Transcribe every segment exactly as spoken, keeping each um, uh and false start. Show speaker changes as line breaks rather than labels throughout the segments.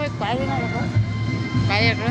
mới quay thế này được không? Quay được rồi.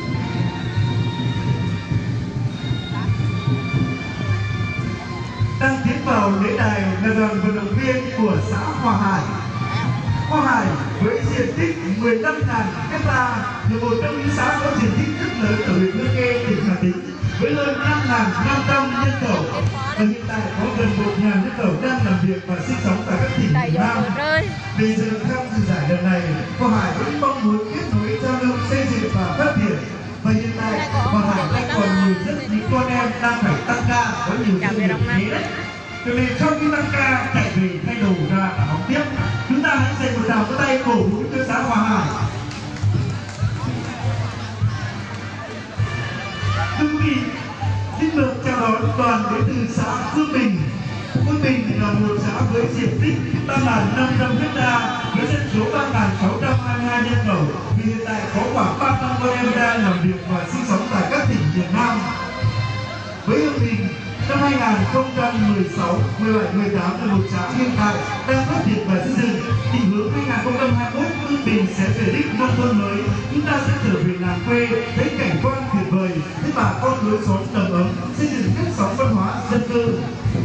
Đang tiến vào lễ đài là đoàn vận động viên của xã Hòa Hải. Hòa Hải với diện tích mười lăm nghìn hecta là một trong những xã có diện tích rất lớn ở huyện Hương Khê, tỉnh Hà Tĩnh, với hơn năm nghìn năm trăm nhân khẩu. Và hiện tại có gần một nghìn nhân khẩu đang làm việc và sinh sống tại các tỉnh miền Nam. Để dự tham dự giải lần này, Hòa Hải vẫn mong muốn kết nối giao lưu, xây dựng và phát triển. Và hiện tại Hòa Hải đang còn nhiều rất những con em đang phải tăng ca, có nhiều sự việc thế đấy. Cho nên trong khi tăng ca chạy về thay đồ ra và học tiếp, chúng ta hãy dành một tràng vỗ tay cổ vũ cho xã Hòa Hải. Thưa quý vị, xin được chào đón đoàn đến từ xã Phương Bình. Phương Bình là một xã với diện tích ba nghìn năm trăm hecta với dân số ba nghìn sáu trăm hai mươi hai nhân khẩu. Vì hiện tại có khoảng ba trăm con em đang làm việc và sinh sống tại các tỉnh miền Nam. Với Hương Bình, năm hai nghìn không trăm mười sáu, mười bảy, mười tám là một xã hiện tại đang phát triển và xây dựng. Định hướng hai nghìn không trăm hai mươi mốt, Hương Bình sẽ về đích nông thôn mới. Chúng ta sẽ trở về làng quê, thấy cảnh quan tuyệt vời, thấy bà con lối xóm đầm ấm, xây dựng nếp sống văn hóa dân cư.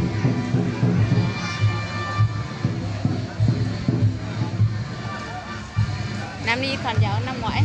Nam đi còn giáo năm ngoái.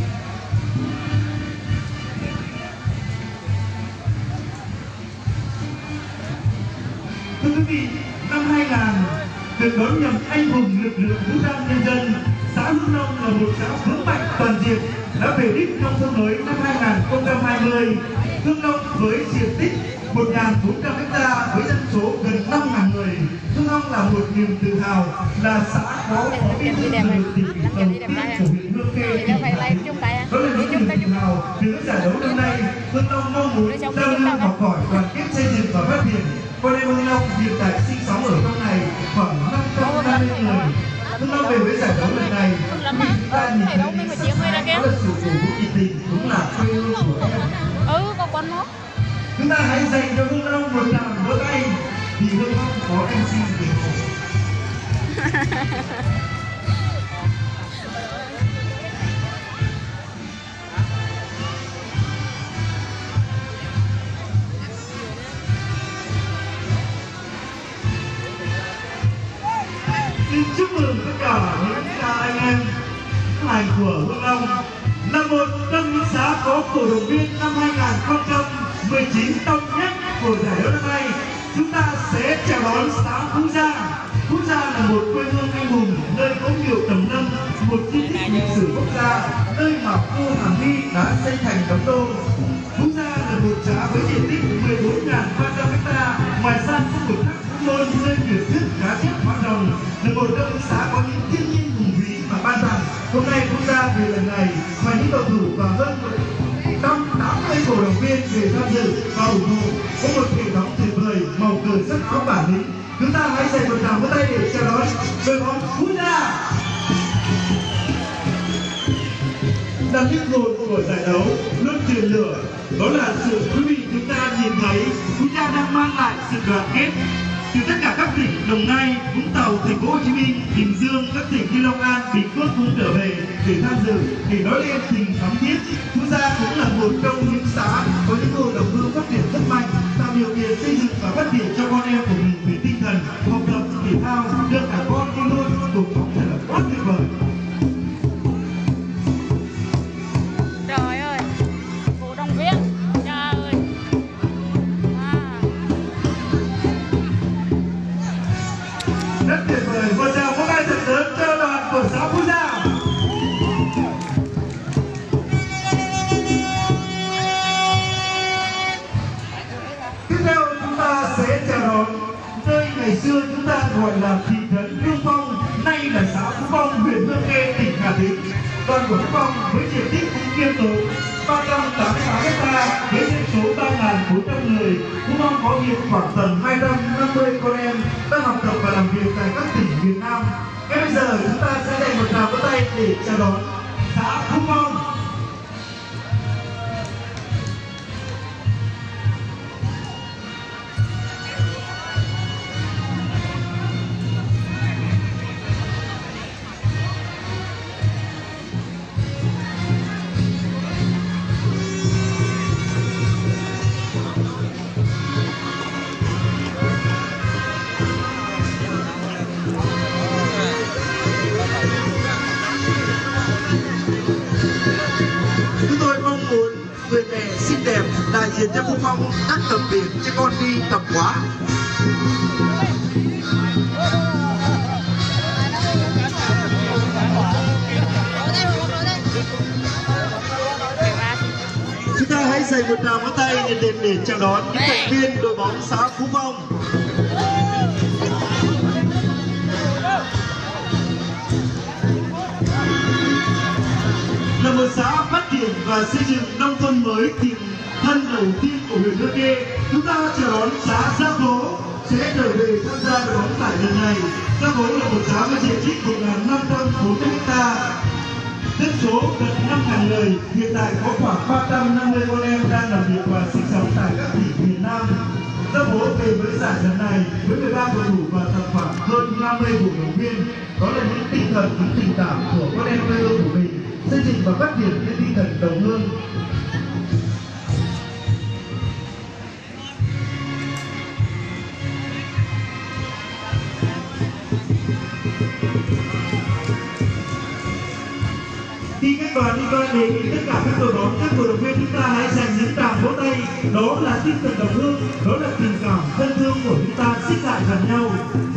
Thưa quý vị, năm hai nghìn được đón nhận anh hùng lực lượng vũ trang nhân dân, xã Hương Long là một xã vững mạnh toàn diện, đã về đích nông thôn mới năm hai nghìn không trăm hai mươi. Hương Long với diện tích một nghìn bốn trăm hecta với dân số gần năm nghìn người. Hương Long là một niềm tự hào, là xã có phó bí thư thường trực tỉnh ủy đầu tiên của huyện Hương Khê, tỉnh Hà Tĩnh. Đó là những niềm tự hào về các giải đấu năm nay. Hương Long mong muốn giao lưu, học hỏi, đoàn kết, xây dựng và phát triển. Con em Hương Long hiện tại sinh sống ở trong này khoảng năm trăm năm mươi người. Hương Long về với giải đấu lần này, khi chúng ta nhìn thấy những sắc thái, đó là sự cổ vũ nhiệt tình, đúng là quê hương của em.
Ừ, có quán nó.
Chúng ta hãy dành cho Hương Long một tràng vỗ tay vì Hương Long có em xê để xin chúc mừng tất cả những anh em hành của Hương Long là một trong những xã có cổ động viên năm hai nghìn không trăm mười chín đông nhất của giải đấu năm nay. Chúng ta sẽ chào đón xã Phú Gia. Phú Gia là một quê hương anh hùng, nơi có nhiều tầm lâm, một di tích lịch sử quốc gia, nơi mà vua Hàm Nghi đã xây thành đống đô. Phú Gia là một xã với diện tích mười bốn nghìn ba trăm hecta, ngoài ra có một thác Phú Môn nơi truyền thuyết cá chép hóa rồng, là một trong những xã có những thiên nhiên hùng vĩ và ban rằng hôm nay Phú Gia về lần này ngoài những cầu thủ và hơn một trăm tám mươi cổ động viên về tham dự và ủng hộ, có một hệ thống tuyệt vời, màu cờ sắc áo bản lĩnh. Chúng ta hãy dành một tràng vỗ tay để chào đón đội bóng Phú Gia. Đặc biệt một của giải đấu luôn truyền lửa, đó là sự quý vị chúng ta nhìn thấy Phú Gia đang mang lại sự đoàn kết từ tất cả các tỉnh Đồng Nai, Vũng Tàu, Thành phố Hồ Chí Minh, Bình Dương, các tỉnh như Long An, Bình Phước cũng trở về để tham dự, để nói lên tình thắm thiết. Phú Gia cũng là một trong những xã có những hội đồng hương phát triển rất mạnh, tạo điều kiện xây dựng và phát triển cho con em của mình về tinh thần, học tập, thể thao, đưa cả con đi luôn cùng bóng thật là quá tuyệt vời.
Trời ơi, cổ động viên, trời ơi.
Rất tuyệt vời, một tràng vỗ tay thật lớn cho đoàn của xã Phú Gia. Tiếp theo chúng ta sẽ chào đón nơi ngày xưa chúng ta gọi là thị trấn Hương Phong, nay là xã Phú Phong, huyện Hương Khê, tỉnh Hà Tĩnh. Đoàn của Phú Phong với diện tích cũng khiêm tốn ba trăm tám mươi sáu hecta với dân số ba nghìn bốn trăm người. Phú Phong có hiện khoảng tầm hai trăm năm mươi con em đang học tập và làm việc tại các tỉnh miền Nam. Ngay bây giờ chúng ta sẽ dành một tràng vỗ tay để chào đón xã Phú Phong.
cho Phú Phong các tầm biển cho con đi tập quá.
Chúng ta hãy dành một tràng pháo tay nhiệt liệt để chào đón những thành viên đội bóng xã Phú Phong. Là một xã phát triển và xây dựng nông thôn mới tiền thân đầu tiên của huyện Hương Khê, chúng ta chào đón xã Gia Phố sẽ trở về tham gia đội bóng giải lần này. Gia Phố là một xã với diện tích một nghìn năm trăm bốn mươi ha, dân số gần năm nghìn người. Hiện tại có khoảng ba trăm năm mươi con em đang làm việc và sinh sống tại các tỉnh miền Nam. Gia Phố về với giải lần này với mười ba cầu thủ và tập khoảng hơn năm mươi cổ động viên. Đó là những tinh thần, những tình cảm của con em quê hương của mình, xây dựng và phát triển trên tinh thần đồng hương. Khi các đoàn đi qua đề nghị tất cả các đội bóng, các cổ động viên chúng ta hãy dành những tràng vỗ tay. Đó là tinh thần đồng hương, đó là tình cảm thân thương của chúng ta xích lại gần nhau.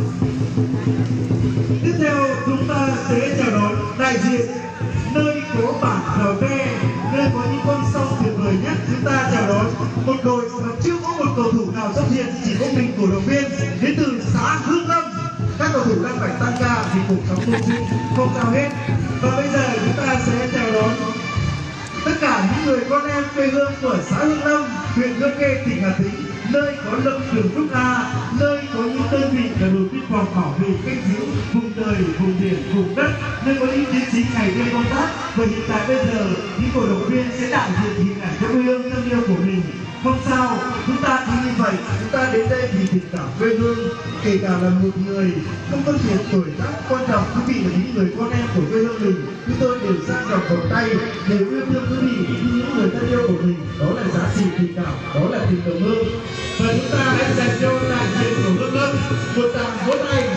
Tiếp theo chúng ta sẽ chào đón đại diện nơi có bản Rào Tre, nơi có những con sông tuyệt vời nhất. Chúng ta chào đón một đội mà chưa có một cầu thủ nào xuất hiện, chỉ có mình cổ động viên đến từ xã Hương Lâm. Các cầu thủ đang phải tăng ca vì cuộc sống mưu sinh không sao hết. Và bây giờ chúng ta sẽ chào đón tất cả những người con em quê hương của xã Hương Lâm, huyện Hương Khê, tỉnh Hà Tĩnh, nơi có lâm trường Phúc A, nơi có những đơn vị là đồn biên phòng bảo vệ canh giữ vùng trời, vùng biển, vùng đất, nơi có những chiến sĩ ngày đêm công tác. Và hiện tại bây giờ những cổ động viên sẽ đại diện hình ảnh cho quê hương thân yêu của mình. Không sao, chúng ta cứ như vậy, chúng ta đến đây vì tình cảm quê hương, kể cả là một người không phân biệt tuổi tác, quan trọng quý vị là những người con em của quê hương mình, chúng tôi đều sang dòng vòng tay, đều yêu thương quý vị như những người thân yêu của mình. Đó là giá trị tình cảm, đó là tình đồng hương. Và chúng ta hãy dành cho đại diện của Hương Lâm một tràng vỗ tay.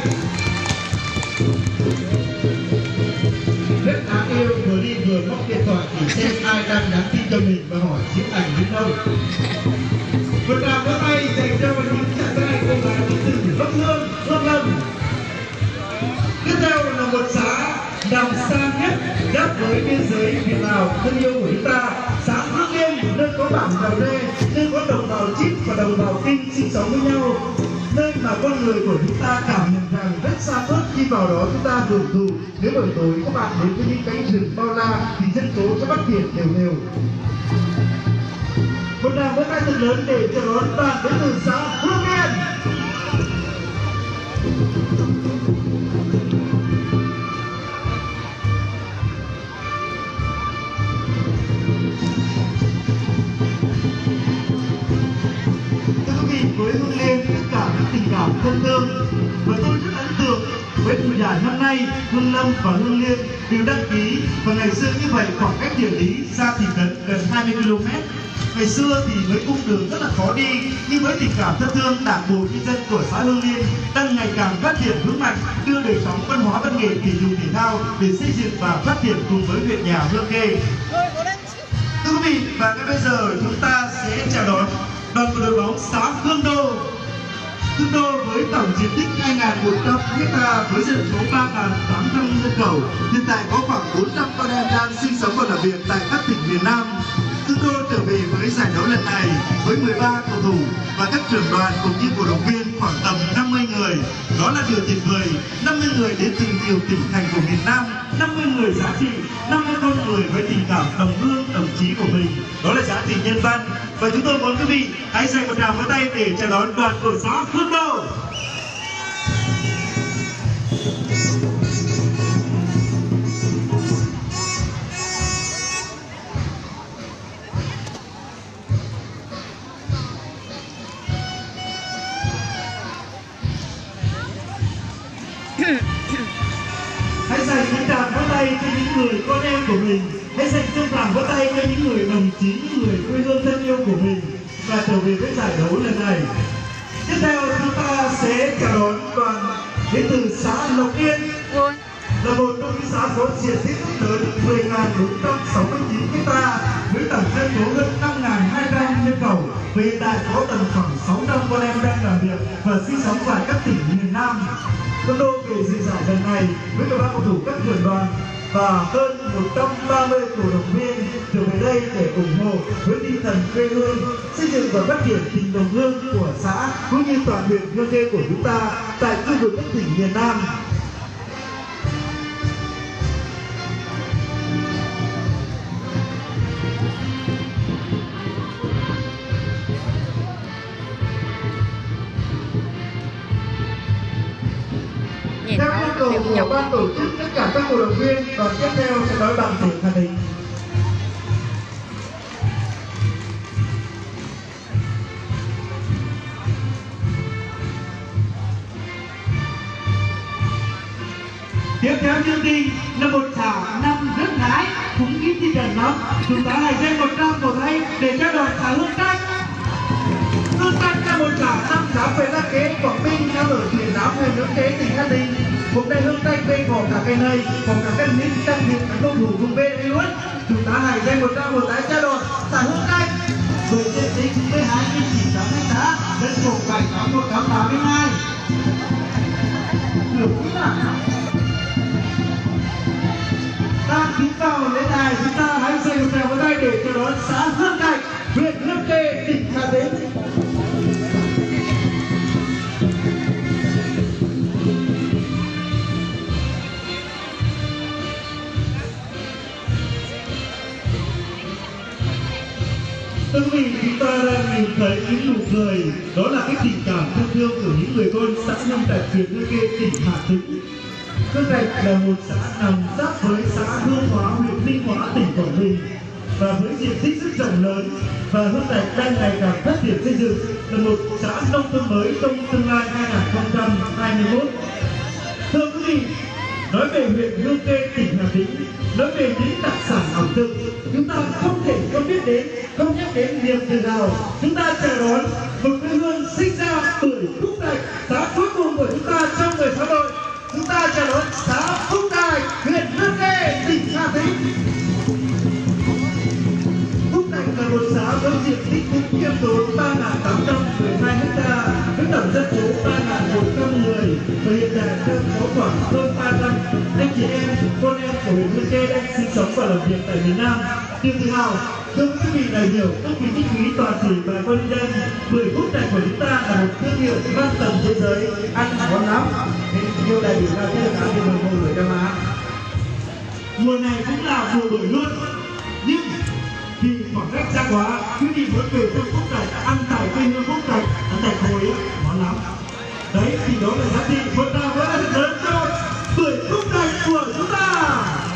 Rất đáng yêu, vừa đi vừa móc điện thoại để xem ai đang nhắn tin cho mình và hỏi chiếc ảnh đến đâu. Một tràng vỗ tay dành cho những chàng trai cô gái đến từ Bắc Hương, Hương Lâm. Tiếp theo là một xã nằm xa nhất giáp với biên giới Việt Lào thân yêu của chúng ta, xã Hương Yên, nơi có bản Rào Tre, nơi có đồng bào Chít và đồng bào Kinh sinh sống với nhau, nơi mà con người của chúng ta cảm nhận rằng rất xa xôi khi vào đó chúng ta hưởng thụ. Nếu buổi tối các bạn đến với những cánh rừng bao la thì dân số sẽ phát triển đều đều. Một tràng vỗ tay thật lớn để chào đón đoàn đến từ xã Hương Yên. Với Hương Liên tất cả những tình cảm thân thương, và tôi rất ấn tượng với mùa giải năm nay Hương Lâm và Hương Liên đều đăng ký. Và ngày xưa như vậy khoảng cách địa lý xa thì gần gần hai mươi ki lô mét. Ngày xưa thì với cung đường rất là khó đi, nhưng với tình cảm thân thương, đảng bộ nhân dân của xã Hương Liên đang ngày càng phát triển vững mạnh, đưa đời sống văn hóa văn nghệ thể dục thể thao để xây dựng và phát triển cùng với huyện nhà Hương Khê. Thưa quý vị, và ngay bây giờ chúng ta sẽ chào đón đoàn của đội bóng xã Hương Đô. Hương Đô với tổng diện tích hai nghìn một trăm ha với dân số ba nghìn tám trăm nhân khẩu, hiện tại có khoảng bốn trăm con em đang sinh sống và làm việc tại các tỉnh miền Nam. Hương Đô trở về với giải đấu lần này với mười ba cầu thủ và các trưởng đoàn cũng như cổ động viên khoảng tầm năm mươi người. Đó là điều tuyệt vời. năm mươi người đến từ nhiều tỉnh thành của miền Nam, năm mươi người giá trị, năm mươi con người với tình cảm đồng hương, đồng chí của mình. Đó là giá trị nhân văn. Và chúng tôi muốn quý vị hãy dành một tràng vỗ tay để chào đón đoàn của xã Hương Đô. Hãy dành những tràng vỗ tay cho những người con em của mình. Hãy dành những tràng vỗ tay cho những người đồng chí, những người quê hương thân yêu của mình và trở về với giải đấu lần này. Tiếp theo chúng ta sẽ chào đón đoàn đến từ xã Lộc Yên, là một trong những xã có diện tích rất lớn, mười nghìn bốn trăm sáu mươi chín ha với tổng dân số hơn năm nghìn hai trăm nhân khẩu. Và hiện tại có tầm khoảng sáu trăm con em đang làm việc và sinh sống tại các tỉnh miền Nam. Quân đô về dự giải lần này với các ban cầu thủ các trưởng đoàn và hơn một trăm ba mươi cổ động viên trở về đây để ủng hộ với tinh thần quê hương, xây dựng và phát triển tình đồng hương của xã cũng như toàn huyện Hương Khê của chúng ta tại khu vực các tỉnh miền Nam. Theo yêu cầu của ban tổ chức, tất cả các cổ động viên đoàn tiếp theo sẽ nói bằng tiếng Hà Tĩnh. Tiếp theo chương trình là một xã nằm rất thái, cũng ít thì gần lắm. Chúng ta hãy dành một tràng cổ tay để cho đoàn xã Hương Trạch. Hương Trạch là một xã nằm giáp với La Kế, Quảng Bình, nằm ở phía nam huyện Hương Khê, tỉnh Hà Tĩnh. Hôm nay Hương Trạch về có cả cái này, có cả cái nít đặc biệt các cầu thủ cùng về đây luôn. Chúng ta hãy dành một tràng cổ tay cho đoàn xã Hương Trạch. Với diện tích mười hai nghìn chín trăm ha, đất một bảy tám một tám tám hai. Được quý ạ. Đang tiến vào lên đài, chúng ta hãy dành một tràng cổ tay để cho đón xã Hương Trạch, huyện Hương Khê, tỉnh Hà Tĩnh. Thưa quý vị, chúng ta đang nhìn thấy những nụ cười, đó là cái tình cảm thân thương của những người con xã Hương Trạch, huyện Hương Khê, tỉnh Hà Tĩnh. Hương Trạch là một xã nằm giáp với xã Hương Hóa, huyện Minh Hóa, tỉnh Quảng Bình, và với diện tích rất rộng lớn, và Hương Trạch đang ngày càng phát triển xây dựng là một xã nông thôn mới trong tương lai hai nghìn không trăm hai mươi mốt. Thưa quý vị, nói về huyện Hương Khê, tỉnh Hà Tĩnh, nói về những đặc sản ẩm thực, chúng ta không thể không biết đến, không nhắc đến niềm tự hào. Chúng ta chào đón một quê hương sinh ra bởi Phúc Trạch, xã cuối cùng của chúng ta trong người xã hội. Chúng ta chào đón xã Phúc Trạch, huyện Hương Khê, tỉnh Hà Tĩnh. Phúc Trạch là một xã có diện tích cũng khiêm tốn ba nghìn tám trăm mười hai ha, với tổng dân số ba nghìn một trăm người, và hiện tại đang có khoảng hơn ba trăm anh chị em, con em của huyện Hương Khê đang sinh sống và làm việc tại miền Nam. Điều tự hào, thưa quý vị đại biểu, các quý khách quý toàn thể bà con nhân dân, mười Phúc Trạch của chúng ta là một thương hiệu mang tầm thế giới, ăn ngon lắm. Nên nhiều đại biểu ra thế là cả mùa mùa bưởi Nam Á. Mùa này cũng là mùa bưởi luôn, nhưng vì khoảng cách xa quá, quý vị muốn về trong Phúc Trạch ăn tại quê hương Phúc Trạch, ăn tại khối ngon lắm. Đấy thì đó là giá trị một tràng vỗ tay lớn cho bưởi Phúc Trạch của chúng ta.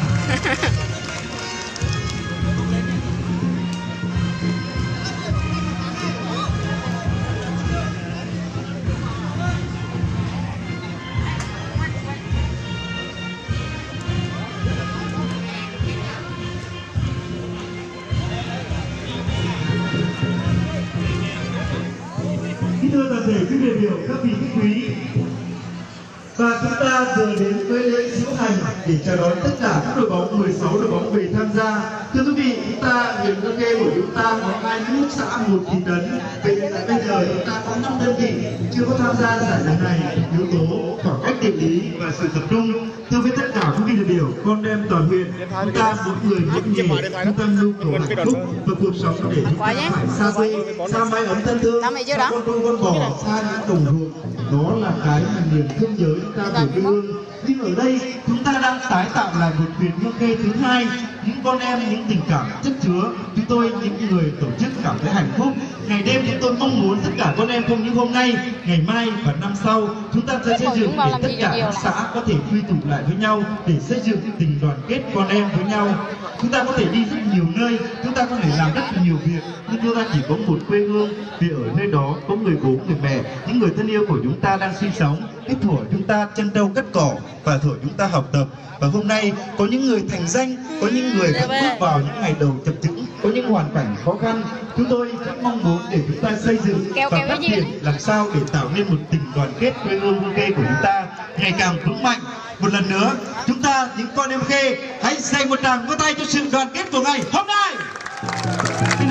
Thưa toàn thể quý đại biểu, các vị khách quý, và chúng ta vừa đến với lễ diễu hành để chào đón tất cả các đội bóng, mười sáu đội bóng về tham gia. Thưa quý vị, chúng ta huyện Hương Khê của chúng ta có hai mươi mốt xã, một thị trấn. Vậy tại bây giờ chúng ta có năm đơn vị chưa có tham gia giải lần này. Yếu tố khoảng cách địa lý và sự tập trung. Thưa với tất cả quý vị đại biểu, con em toàn huyện, chúng ta mỗi người mỗi nghề, chúng ta nhu cầu hạnh phúc và cuộc sống để chúng ta phải xa quê, xa mái ấm thân thương, xa con trâu con bò, xa những đồng ruộng. Đó là cái mà niềm thương nhớ chúng ta về quê hương. Nhưng ở đây chúng ta đang tái tạo lại một huyện Hương Khê thứ hai, những con em, những tình cảm chất chứa. Chúng tôi, những người tổ chức cảm thấy hạnh phúc. Ngày đêm chúng tôi mong muốn tất cả con em không những hôm nay, ngày mai và năm sau, chúng ta sẽ xây dựng để tất cả các xã có thể quy tụ lại với nhau để xây dựng tình đoàn kết con em với nhau. Chúng ta có thể đi rất nhiều nơi, chúng ta có thể làm rất nhiều việc, nhưng chúng ta chỉ có một quê hương, vì ở nơi đó có người bố, người mẹ, những người thân yêu của chúng ta đang sinh sống. Cái thuở chúng ta chăn trâu cắt cỏ và thuở chúng ta học tập. Và hôm nay có những người thành danh, có những người đã bước vào những ngày đầu chập chững, có những hoàn cảnh khó khăn. Chúng tôi rất mong muốn để chúng ta xây dựng và phát triển làm sao để tạo nên một tình đoàn kết quê hương Hương Khê của chúng ta ngày càng vững mạnh. Một lần nữa, chúng ta những con em Khê hãy dành một tràng vỗ tay cho sự đoàn kết của ngày hôm nay.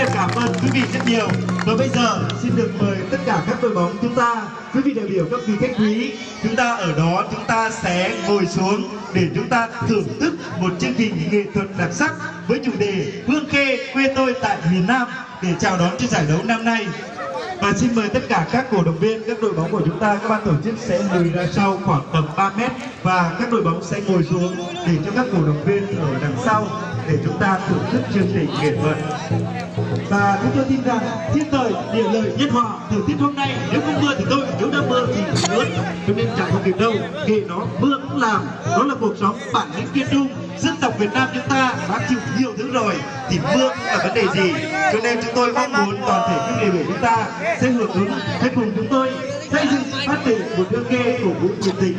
được cảm ơn quý vị rất nhiều. Và bây giờ xin được mời tất cả các đội bóng chúng ta, quý vị đại biểu, các vị khách quý, chúng ta ở đó chúng ta sẽ ngồi xuống để chúng ta thưởng thức một chương trình nghệ thuật đặc sắc với chủ đề Hương Khê quê tôi tại miền Nam để chào đón cho giải đấu năm nay. Và xin mời tất cả các cổ động viên, các đội bóng của chúng ta, các ban tổ chức sẽ lùi ra sau khoảng tầm ba mét và các đội bóng sẽ ngồi xuống để cho các cổ động viên ở đằng sau để chúng ta thưởng thức chương trình nghệ thuật. Và chúng tôi tin rằng thiên thời địa lợi nhân hòa, thời tiết hôm nay nếu không mưa thì thôi, nếu đã mưa thì cũng ướt, cho nên chẳng không kịp đâu, kệ nó mưa cũng làm. Đó là cuộc sống bản lĩnh kiên trung. Dân tộc Việt Nam chúng ta đã chịu nhiều thứ rồi thì mưa cũng là vấn đề gì, cho nên chúng tôi mong muốn toàn thể các đại biểu chúng ta sẽ hưởng ứng, sẽ cùng chúng tôi xây dựng phát triển một Hương Khê cổ vũ nhiệt tình.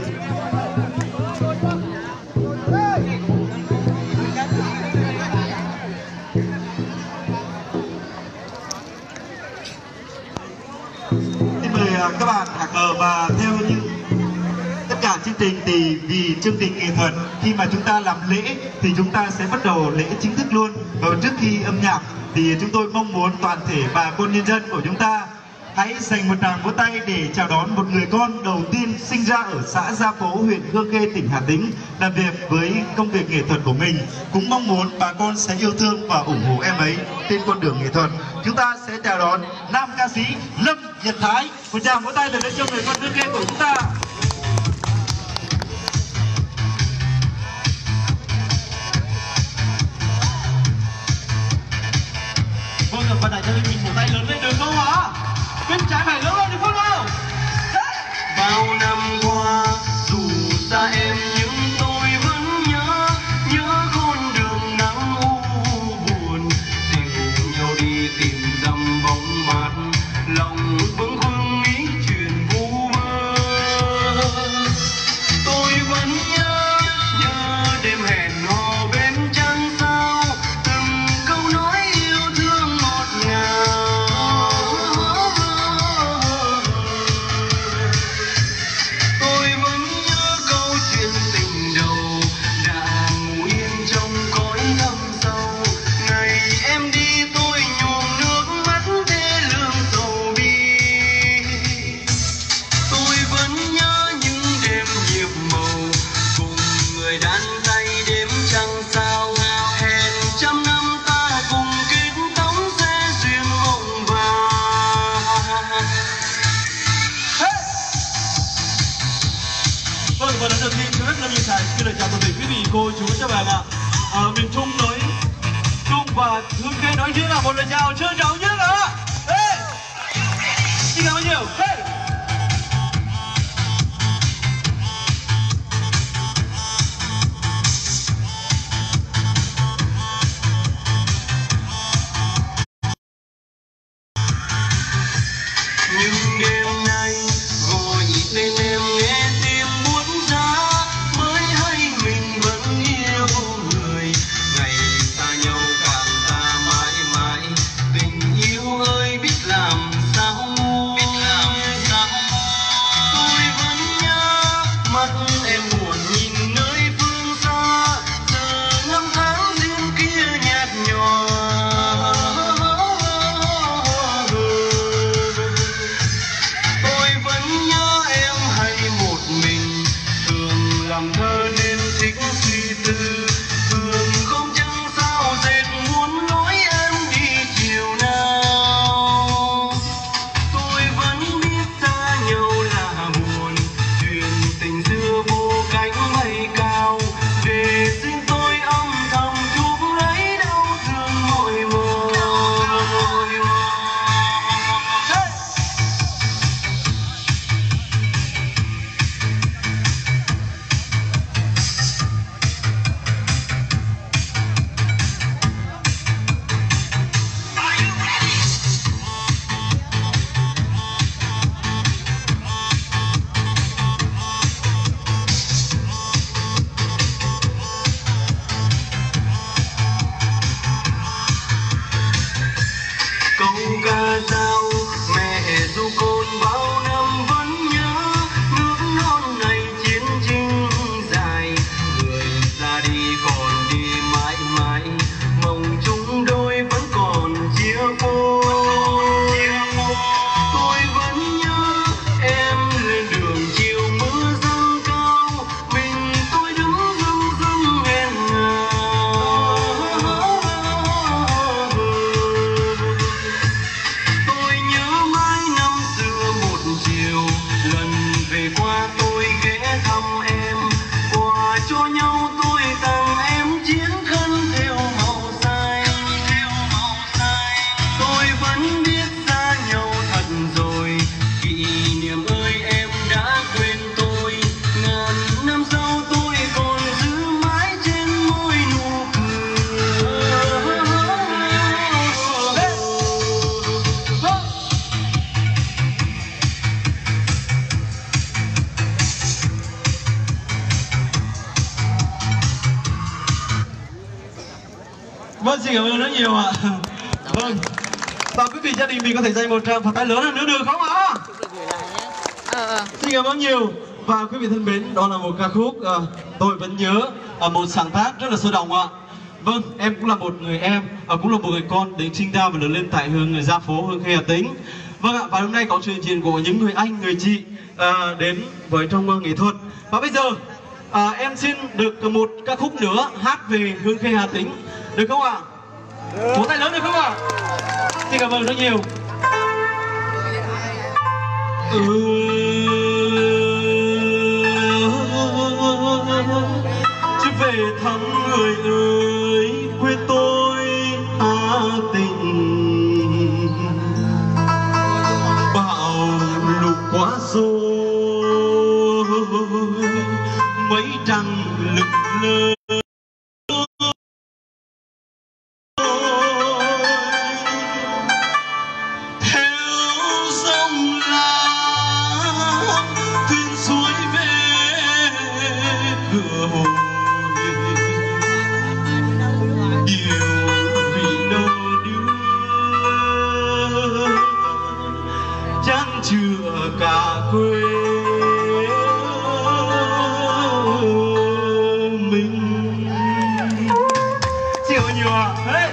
Xin mời các bạn hạ cờ và theo như tất cả chương trình thì vì chương trình nghệ thuật, khi mà chúng ta làm lễ thì chúng ta sẽ bắt đầu lễ chính thức luôn. Và trước khi âm nhạc thì chúng tôi mong muốn toàn thể bà con nhân dân của chúng ta hãy dành một tràng vỗ tay để chào đón một người con đầu tiên sinh ra ở xã Gia Phố, huyện Hương Khê, tỉnh Hà Tĩnh, làm việc với công việc nghệ thuật của mình. Cũng mong muốn bà con sẽ yêu thương và ủng hộ em ấy trên con đường nghệ thuật. Chúng ta sẽ chào đón nam ca sĩ Lâm Nhật Thái. Một tràng vỗ tay để cho người con Hương Khê của chúng ta.
Vâng, và đại cho mình một tay lớn lên được không hả? Bên trái phải lớn lên được không nào?
Bao năm qua dù xa em nhưng tôi vẫn nhớ, nhớ con đường nắng u buồn, dìu nhau đi tìm dặm bóng mát, lòng bâng khuâng nghĩ chuyện vu vơ. Tôi vẫn nhớ, nhớ đêm hẹn hò bên trăng sao, từng câu nói yêu thương ngọt ngào. Tôi vẫn nhớ câu chuyện tình đầu đã ngủ yên trong cõi thâm sâu. Ngày em đi tôi nhuộm nước mắt thê lương sầu bi. Tôi vẫn nhớ những đêm nhịp màu cùng người đàn tay đêm trăng sao. Hẹn trăm năm ta cùng kết tóc sẽ duyên mộng vàng.
Vâng, và lần đầu tiên tôi rất là nhiều tài xin lời chào toàn thể quý vị, cô chú các bạn ạ. Ở miền Trung nói Trung và Hương Khê nói riêng là một lời chào trân trọng nhất ạ. Hey! Xin cảm ơn nhiều. Hey!
Nhưng đêm nay gọi tên em nghe tim buốt giá, mới hay mình vẫn yêu người. Ngày xa nhau càng xa mãi mãi, tình yêu ơi biết làm sao, biết làm sao. Tôi vẫn nhớ mắt em buồn nhìn nơi phương xa, giờ năm tháng riêng kia nhạt nhòa. Tôi vẫn nhớ em hay một mình, thường làm thơ nên thích suy tư, thường không chẳng sao dệt muốn nói em đi chiều nào. Tôi vẫn biết xa nhau là buồn, chuyện tình xưa vô cánh bay cao, để riêng tôi âm thầm chuốc lấy đau thương mỏi mòn.
Vâng, xin cảm ơn rất nhiều ạ. Vâng. Và quý vị gia đình mình có thể dành một tràng pháo tay lớn hơn nữa được không ạ? Xin cảm ơn nhiều. Và quý vị thân mến, đó là một ca khúc uh, tôi vẫn nhớ, uh, một sáng tác rất là sôi động ạ. Vâng, em cũng là một người em, uh, cũng là một người con đến sinh ra và lớn lên tại Hương Gia Phố, Hương Khê, Hà Tĩnh. Vâng ạ, và hôm nay có sự hiện diện của những người anh, người chị uh, đến với trong uh, nghệ thuật. Và bây giờ uh, em xin được một ca khúc nữa hát về Hương Khê, Hà Tĩnh, được không ạ? Vỗ tay lớn được không ạ? Xin cảm ơn rất nhiều. Ừ. Chứ về thăm người ơi, quê tôi Hà Tĩnh. Bão lụt quá rồi, mấy trăng lững lờ. Chưa cả quê mình. Xin cảm ơn nhiều ạ. Hey.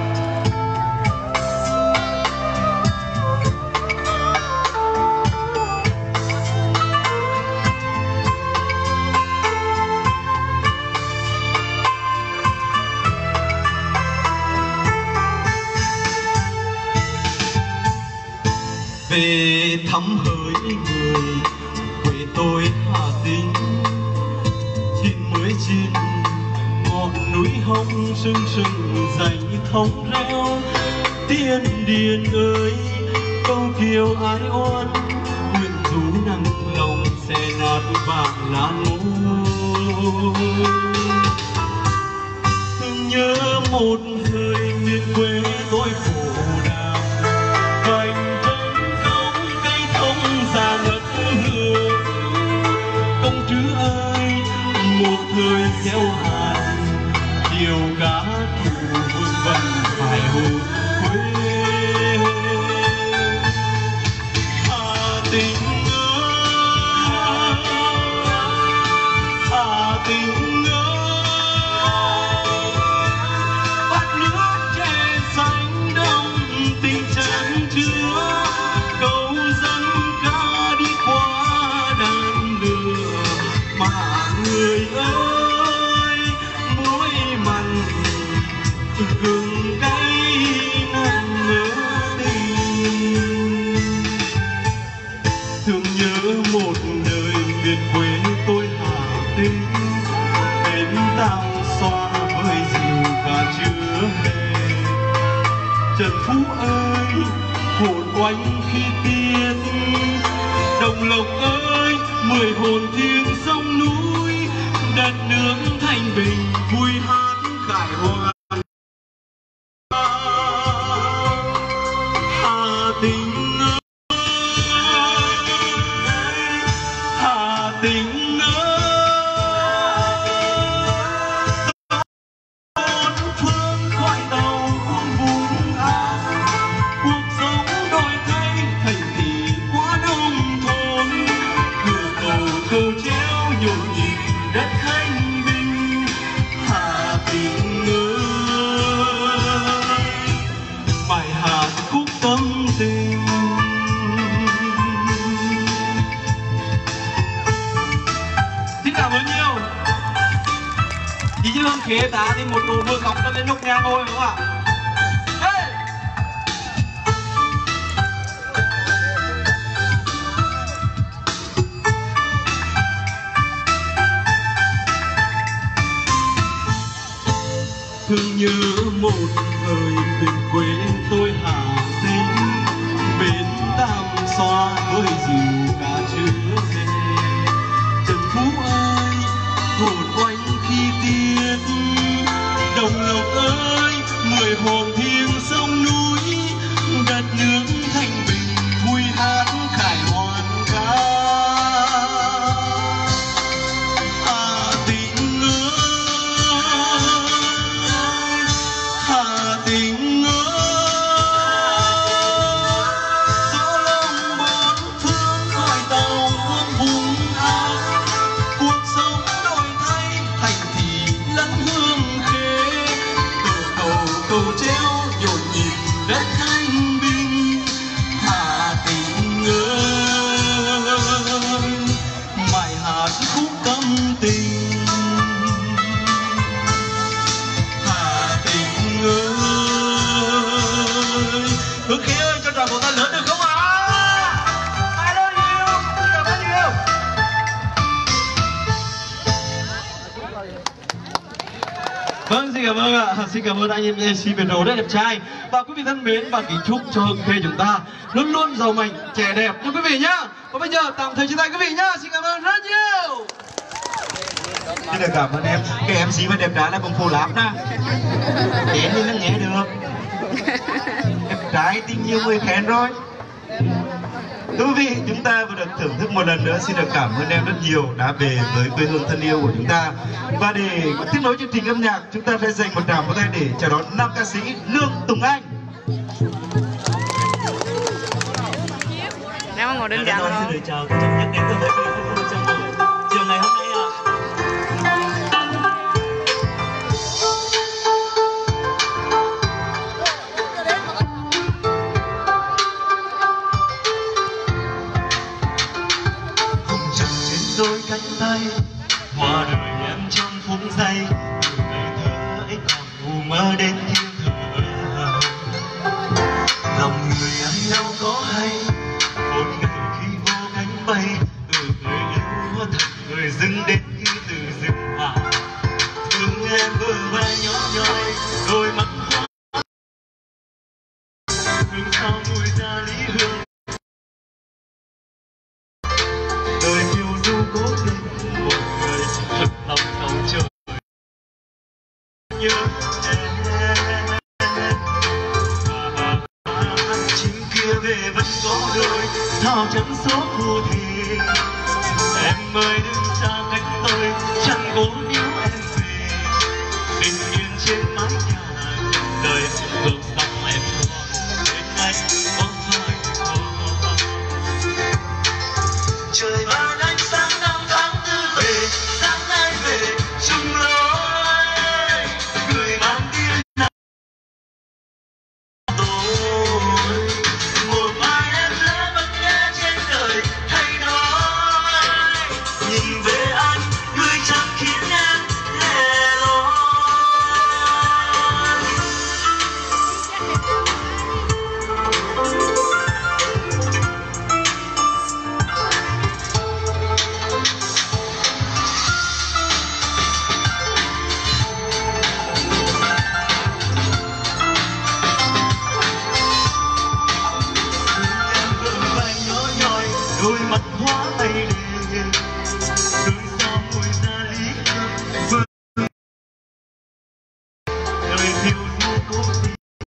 Về thăm hỡi người quê tôi Hà Tĩnh, chín mới chín ngọn núi hồng sừng sừng dày thông reo. Tiên điền ơi, câu kiều ai oan, nguyện rú nặng lòng xe nát vàng lan ngôi. Thương nhớ một thời miền quê tôi khổ đau, vành ra ngất hương. Công chúa ơi, một thời gieo hạt chiều cá thủ vẫn phải hồn quê. Hà Tĩnh ơi, Hà Tĩnh ơi, bát nước tre xanh đông tình chân chứa. Câu dân người ơi, muối mặn gừng cay nặng nhớ tình. Thương nhớ một đời miền quê tôi Hà Tĩnh, bến Tam Xoa với diều cá chứa hè. Trần Phú ơi, hồn oanh khi tiết, Đồng Lộc ơi, mười hồn thiêng sông núi. Đất nước thanh bình vui hát khải hoàn. Hà Tĩnh ơi, Hà Tĩnh ơi, bốn phương khói tàu cuốn vùng áo. Cuộc sống đổi thay thành thị quá nông thôn, cửa cầu cầu treo nhộn nhịp đất thanh bình. Hà Tĩnh ơi, bài hát khúc tâm tình. Xin cảm ơn nhiều. Chị chứ Hương Khê ta thì một đồ vừa cọc lên lúc nhà ngồi đúng không ạ? Thương nhớ một thời miền quê tôi Hà Tĩnh, bến Tam Xoa với diều cá chứa hè. Trần Phú ơi, hồn oanh khi tiết, Đồng Lộc ơi, mười hồn thiêng sông núi. Đất nước thanh bình vui hát khải hoàn ca. Hà Tĩnh ơi, Hà
lẫn hương khê, cầu cầu cầu treo nhộn nhịp đất thanh bình. Hà Tĩnh ơi, mãi hát khúc căm tình. Hà Tĩnh ơi, Hương Khê ơi, cho tràng một tay lớn được không ạ? I love you, cảm ơn nhiều. Vâng, xin cảm ơn ạ. Xin cảm ơn anh em em xê Việt Đồ rất đẹp trai. Và quý vị thân mến, và kính chúc cho Hương Khê chúng ta luôn luôn giàu mạnh, trẻ đẹp như quý vị nhá. Và bây giờ tạm thời chia tay quý vị nhá. Xin cảm ơn rất nhiều.
Xin được cảm ơn em. Cái em xê mà đẹp trai là cũng phù lắm đó. Em thì nó nghe được. Đẹp trai thì nhiều người khen rồi. Thưa quý vị, chúng ta vừa được thưởng thức một lần nữa. Xin được cảm ơn em rất nhiều đã về với quê hương thân yêu của chúng ta. Và để tiếp nối chương trình âm nhạc, chúng ta sẽ dành một tràng pháo tay để chào đón nam ca sĩ Lương Tùng Anh.
Nếu mà ngồi đơn
Dạ,
giản
rồi,
thôi.
xin được chào tất cả những đến từ với quý vị trong buổi chiều ngày hôm nay ạ.
Hồng trần trên đôi cánh tay, hoa đời em trong phút giây, từ ngày thơ ấy còn mù mơ đến thiên thở. Lòng người anh đâu có hay, một ngày khi vô cánh bay, từ người yêu thật người dưng đến khi từ rừng hòa. Thương em bờ vai nhỏ nhoi, đôi mắt hoa, hương sao mùi ra lý hương. Đời phiêu du cố tình, một người thật lòng cầu trời. Nhớ em, chim kia về vẫn có đôi, sao chẳng số phù thề. Em ơi đừng xa cách tôi, chẳng cố níu em về. Bình yên trên mái nhà, đời ngược dòng em còn bên anh có phải không? Trời ban ánh sáng năm tháng tư về, sáng nay về chung lối, người mang tiếng nắng tôi. Một mai em lỡ mất nghe trên đời thay đổi, nhìn về anh người chẳng khiến em lẻ loi. Đôi mắt hóa tay đêm, đôi gió mùi ra lý hương. Đời phiêu du cố tình,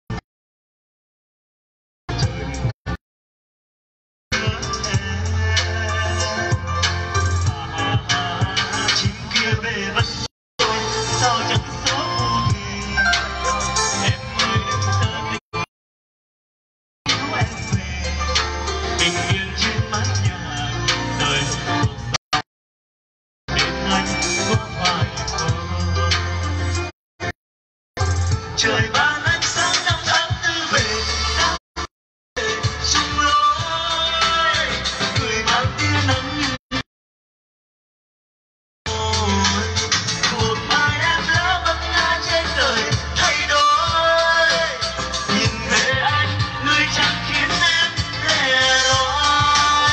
trời chim kia về vẫn rồi, sao chẳng số phù thề. Em ơi đừng xa cách, níu em về. Bình yên trên mái nhà, đời cuộc sống bên anh có phải không? Trời ban ánh sáng năm tháng tư về, sáng về chung lối, người mang tia nắng như tôi. Một mai em lỡ mất ngã trên đời thay đổi, nhìn về anh người chẳng khiến em lẻ loi.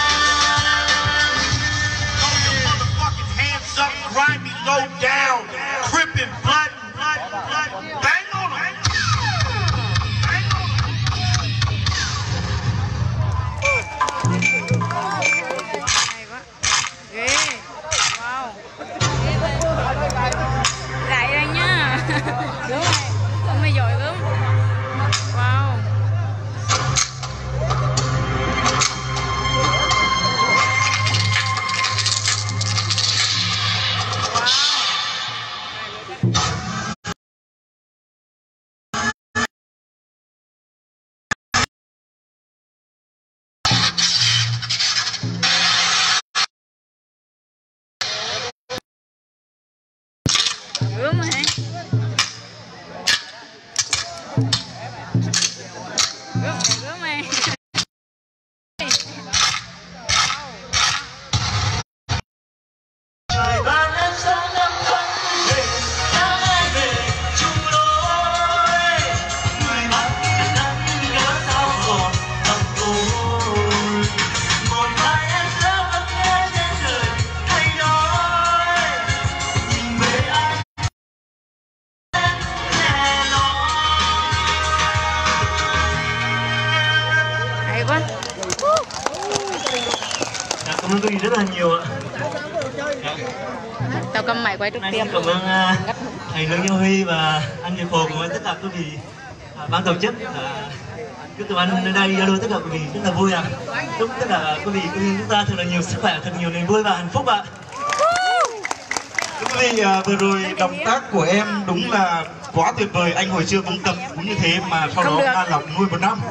Throw your motherfucking hands up, grimy, low down, crippin', blood, blood, blood, bang on 'em.
Gớm mà hả? Gớm mà, gớm mà.
Cảm ơn quý vị rất là nhiều ạ.
Tao cầm máy quay trực tiếp.
Cảm ơn uh, thầy Lương Như Huy và anh Diệp Hồ cùng với tất cả quý vị uh, ban tổ chức đã giúp tụi anh nơi đây giao lưu tất cả quý vị rất là vui ạ. À. Chúc tất cả quý vị quý vị chúng ta thật là nhiều sức khỏe, thật nhiều niềm vui và hạnh phúc ạ.
Thưa quý vị, uh, vừa rồi động tác của em đúng là quá tuyệt vời. Anh hồi xưa cũng tập cũng như thế mà sau
Không
đó
được.
Nga Lộc nuôi một năm.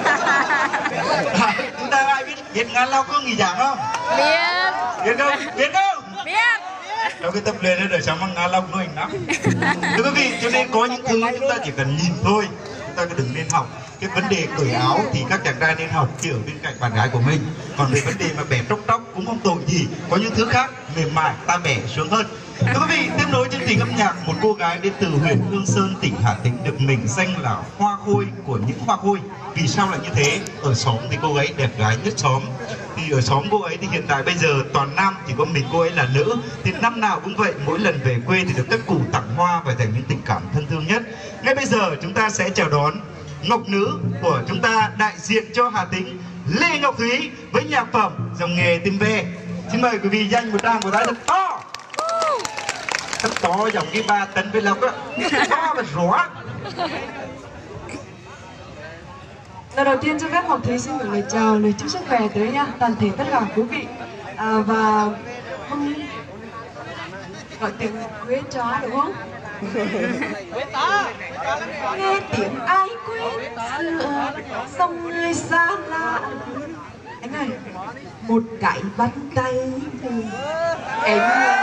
À, chúng ta ai biết biết Nga Lộc có nghỉ giảng không?
Biết.
Biết không? Biết không?
Biết.
Trong cái tập luyện đó để sao mà Nga Lộc nuôi năm. Thưa quý vị, cho nên có những thứ chúng ta chỉ cần nhìn thôi, chúng ta cứ đừng nên học. Cái vấn đề cởi áo thì các chàng trai nên học khi ở bên cạnh bạn gái của mình. Còn về vấn đề mà bẻ tóc tóc cũng không tội gì. Có những thứ khác mềm mại ta bẻ sướng hơn. Thưa quý vị, tiếp nối chương trình âm nhạc, một cô gái đến từ huyện Hương Sơn, tỉnh Hà Tĩnh được mệnh danh là hoa khôi của những hoa khôi. Vì sao lại như thế? Ở xóm thì cô ấy đẹp gái nhất xóm. Thì ở xóm cô ấy thì hiện tại bây giờ toàn nam, chỉ có mình cô ấy là nữ. Thì năm nào cũng vậy, mỗi lần về quê thì được các cụ tặng hoa và dành những tình cảm thân thương nhất. Ngay bây giờ chúng ta sẽ chào đón Ngọc nữ của chúng ta đại diện cho Hà Tĩnh, Lê Ngọc Thúy với nhạc phẩm Dòng Nghề Tìm Về. Xin mời quý vị dành một tràng của tay thật to. Thật to giống như ba tấn với lộc á, to và rõ.
Lần đầu tiên cho phép Ngọc Thúy xin gửi lời chào, lời chúc sức khỏe tới nha toàn thể tất cả quý vị. À, và hôm gọi tiếng quê chó đúng không? Nghe tiếng ai quê xưa, dòng người xa lạ. Anh ơi, một cái bắt tay em.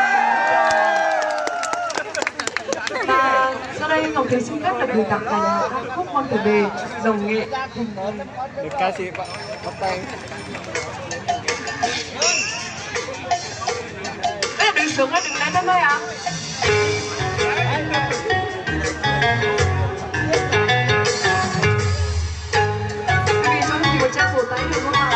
Và sau đây Ngọc Thúy xin phép được gửi tặng cả nhà ca khúc Con Trở Về Dòng Nghệ.
Được ca sĩ bắt tay.
Ê, đừng xuống á, đừng lên đó thôi ạ. Quý vị cho mình một trang vỗ tay được không ạ?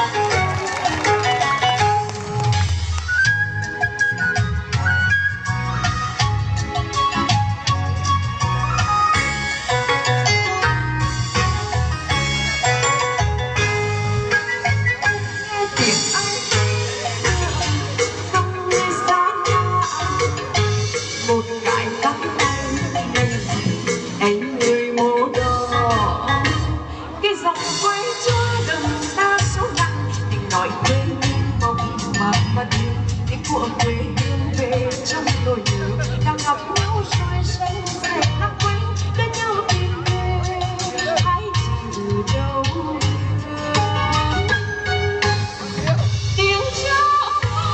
Của quê hương về trong nỗi nhớ đang ngập nhau soi sáng sẽ lắc quanh bên nhau tìm về hãy từ đâu tiếng chó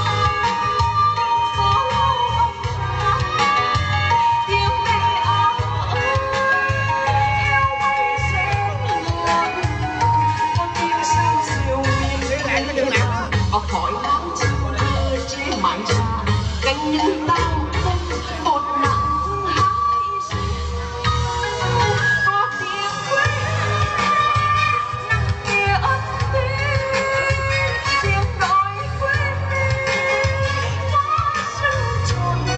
gió lâu tiếng mẹ áo eo bay xen lẫn con tim sao siêu miền học hỏi lắm mãi ra cánh những tao không một nặng hai có tiếng quê nặng kia ân tình tiếng nói quê nó sương trồn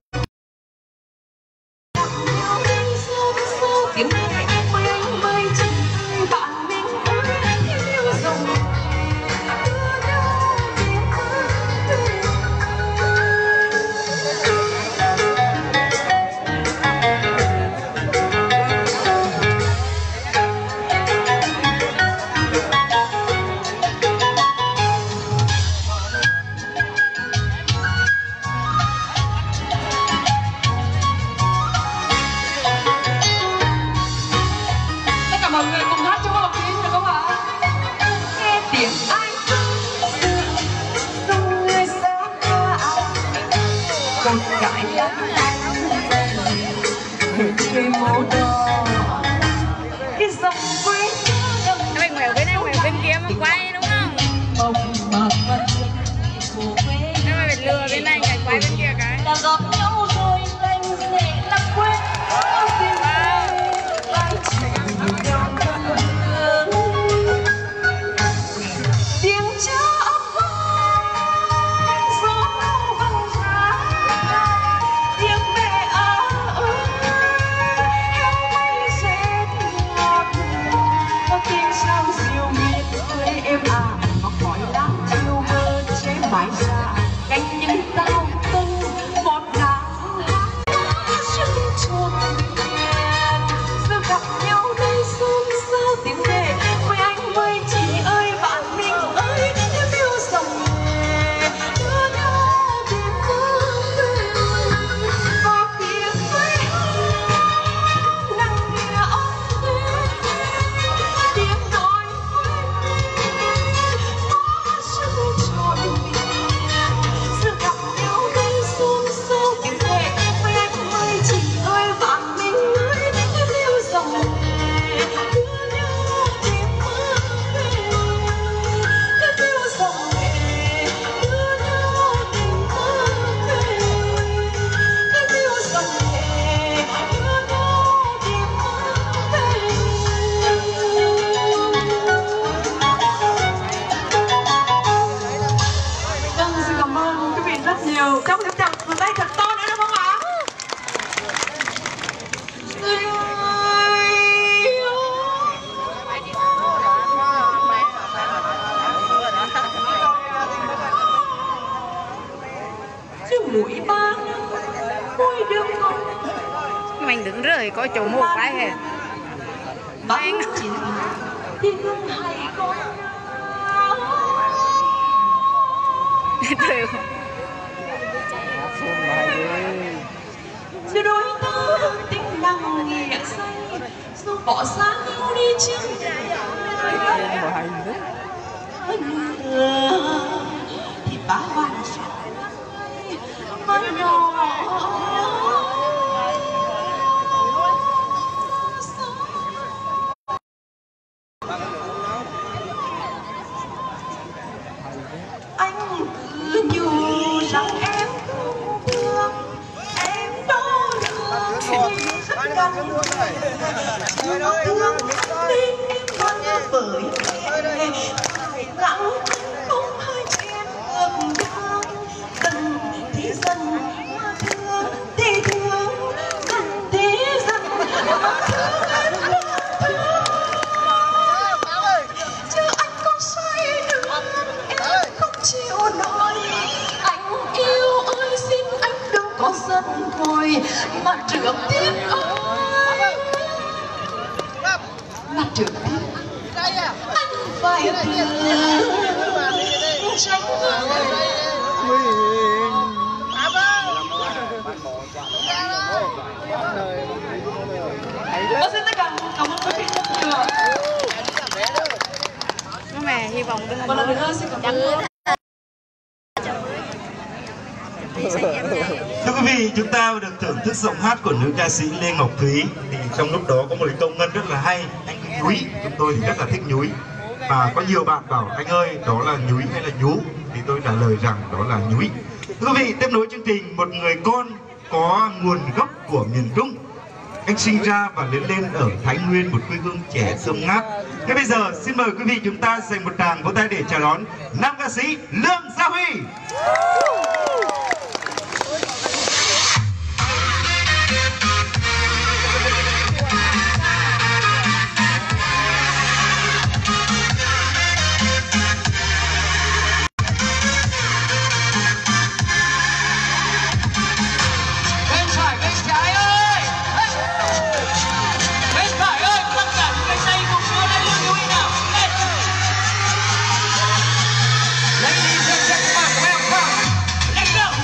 tiếng mẹ mây anh mây chân bạn mình ơi yêu dòng trên màu đỏ cái dòng quê
Các bạn quẹo bên này, quẹo bên kia mà quay đúng không?
bông bạc vật phố quê
Các bạn phải lừa bên này, phải quay bên kia cái.
đã gặp nhau rồi đành để lạc quên tìm về lại chỉ nhau thân thương tiếng cha ấm vang gió vang ra tiếng mẹ ơi heo mây rét ngọt có tiếng sao diều miệt ơi em à mà khỏi lắm chiều mơ chế mãi ra cánh những tao tung một ngàn sương trồn giờ gặp nhau đây xôn xao tiếng về với anh với chị ơi bạn mình ơi em yêu dòng nghề đưa nhau tìm mơ về có tiếng với nắng kia ấm tiếng nói có sương trồn giờ gặp nhau đây xôn xao tiếng về với anh với chị ơi bạn mình ơi em yêu dòng nghề đưa nhau tìm mơ về em yêu dòng nghề đưa nhau tìm mơ về em yêu dòng nghề đưa nhau tìm mơ về. Vâng, xin cảm ơn quý vị rất nhiều. Trong cái chàng một tay thật to nữa đúng không ạ? Chứ mũi ba môi đường không
Mình đứng rời có chỗ một cái hề.
bắn chìm tiếng hay con
Từ
giữa đôi ta tình nặng nghĩa say dù bỏ xa nhau đi chứ thì bá hoàn mới nhỏ anh cứ nhủ rằng em không thương em đâu thương rất cần thương nên em vẫn bởi em phải lặng không hai em ngược thương dần thì dần mà thương thì thương dần thì dần mà thương em thương chứ anh không sai được em không chịu nổi anh yêu ơi xin anh đừng có giận vội mà trước tiên ơi mà trước tiên anh phải thương tránh Vâng, xin tất cả cảm ơn quý vị rất nhiều.
nó mẹ hy vọng đừng
Một lần nữa xin cảm ơn.
Thưa quý vị, chúng ta được thưởng thức giọng hát của nữ ca sĩ Lê Ngọc Thúy. Thì trong lúc đó có một lời công ngân rất là hay. Anh nhúi, chúng tôi thì rất là thích nhúi. Mà có nhiều bạn bảo anh ơi, đó là nhúi hay là nhú? Thì tôi trả lời rằng đó là nhúi. Thưa quý vị, tiếp nối chương trình, một người con có nguồn gốc của miền Trung. Anh sinh ra và lớn lên ở Thái Nguyên, một quê hương trẻ thơm ngát. Thế bây giờ xin mời quý vị chúng ta dành một tràng vỗ tay để chào đón nam ca sĩ Lương Gia Huy.
Bên phải, bên trái ơi! Bên phải ơi, tất cả những cái tay cùng đưa lên Lương Gia Huy nào! Lên! Ladies and gentlemen, welcome! Let's go!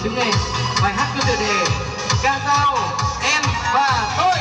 xứng nghe. Bài hát có tựa đề Ca Dao Em Và Tôi.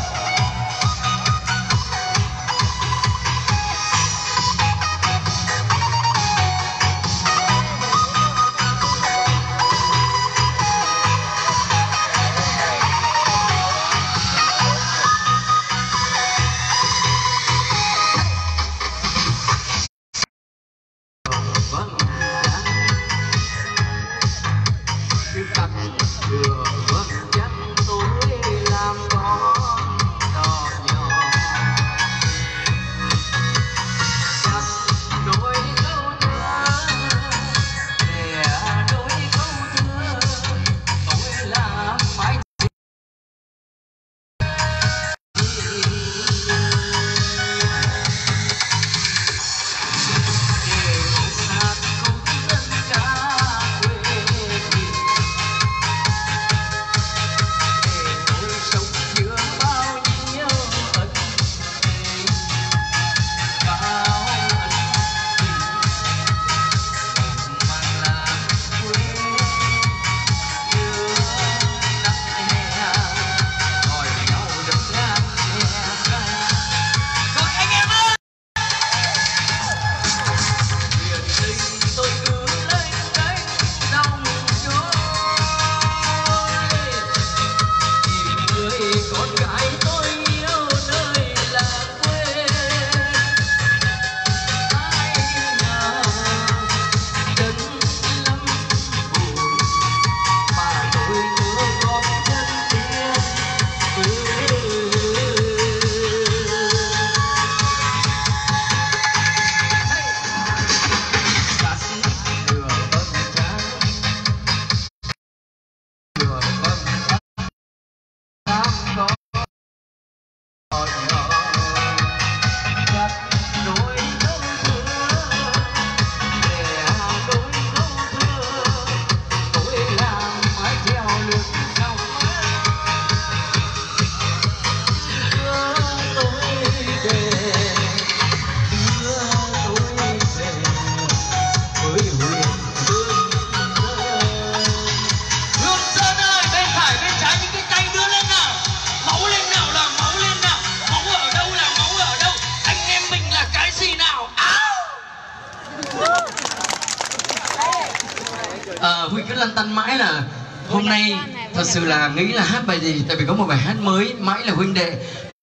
À, Huy cứ lăn tăn mãi là hôm nay thật sự là nghĩ là hát bài gì, tại vì có một bài hát mới mãi là huynh đệ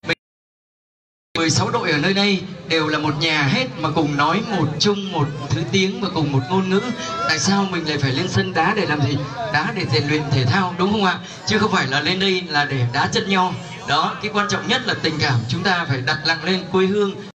mười sáu đội ở nơi đây đều là một nhà hết mà cùng nói một chung một thứ tiếng và cùng một ngôn ngữ. Tại sao mình lại phải lên sân đá để làm gì? Đá để rèn luyện thể thao, đúng không ạ? Chứ không phải là lên đây là để đá chân nhau. Đó, cái quan trọng nhất là tình cảm, chúng ta phải đặt nặng lên quê hương.